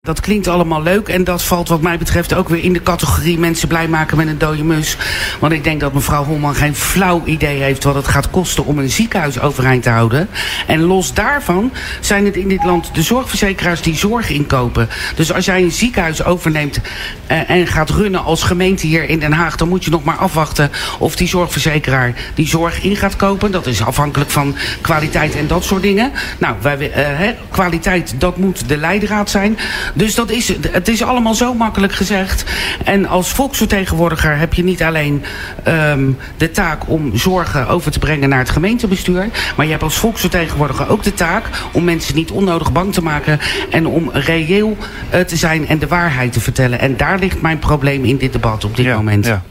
Dat klinkt allemaal leuk en dat valt wat mij betreft ook weer in de categorie mensen blij maken met een dode mus. Want ik denk dat mevrouw Holman geen flauw idee heeft wat het gaat kosten om een ziekenhuis overeind te houden. En los daarvan zijn het in dit land de zorgverzekeraars die zorg inkopen. Dus als jij een ziekenhuis overneemt en gaat runnen als gemeente hier in Den Haag, dan moet je nog maar afwachten of die zorgverzekeraar die zorg in gaat kopen. Dat is afhankelijk van kwaliteit en dat soort dingen. Nou, kwaliteit, dat moet de leidraad zijn. Dus het is allemaal zo makkelijk gezegd. En als volksvertegenwoordiger heb je niet alleen de taak om zorgen over te brengen naar het gemeentebestuur. Maar je hebt als volksvertegenwoordiger ook de taak om mensen niet onnodig bang te maken. En om reëel te zijn en de waarheid te vertellen. En daar ligt mijn probleem in dit debat op dit moment. Ja.